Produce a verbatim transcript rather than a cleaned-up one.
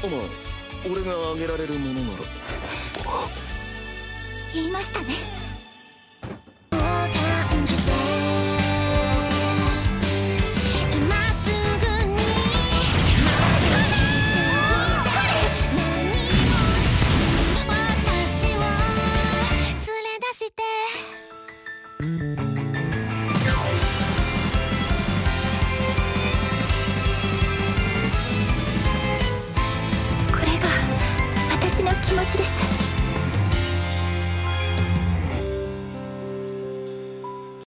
まあ俺があげられるものなら。 言いましたね。